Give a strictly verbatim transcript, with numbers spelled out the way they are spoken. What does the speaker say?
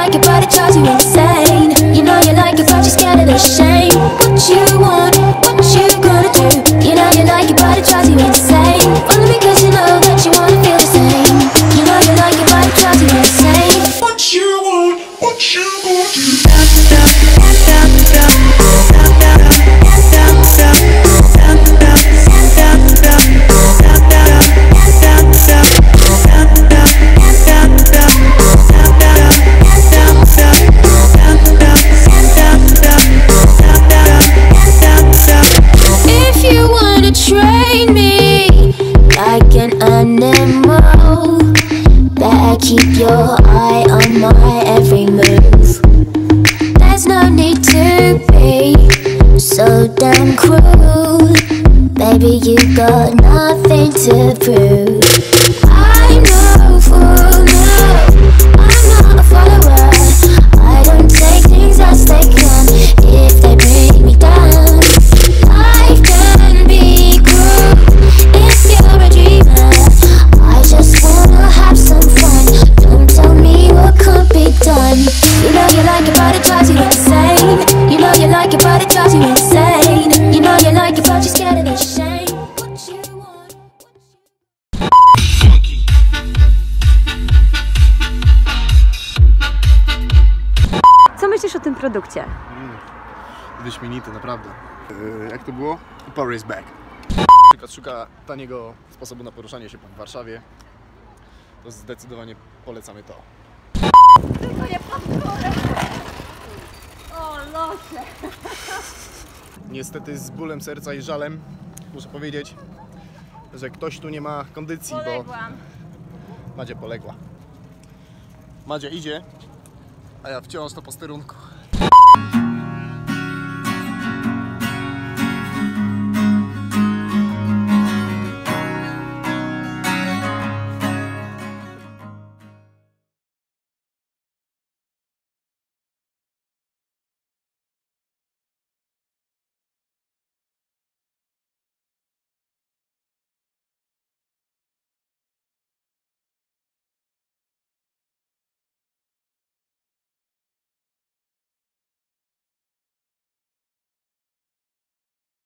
like it, but it drives you insane. You know you like it, but you're scared of the shame. What you want, what you gonna do? You know you like it, but it drives you insane. Only because you know that you wanna feel the same. You know you like it, but it drives you insane. What you want, what you gonna do? Keep your eye on my every move. There's no need to be so damn cruel. Baby, you got nothing to prove. I'm no fool, no, I'm not a follower. I don't take things as they come if they bring me down. Life can be cruel if you're a dreamer. I just wanna have some fun. Don't tell me what can't be done. You know you like it, but it drives you insane. You know you like it, but it drives you insane. You know you like it, but you're scared of the shame. What you want, what you... Co myślisz o tym produkcie? Mm, wyśmienity, naprawdę. Yy, jak to było? Power is back. Na szuka taniego sposobu na poruszanie się po Warszawie. To zdecydowanie polecamy to. Tylko nie pod górę! O, losie! Niestety z bólem serca i żalem muszę powiedzieć, że ktoś tu nie ma kondycji, Poległam. bo Madzia poległa. Madzia idzie, a ja wciąż na posterunku.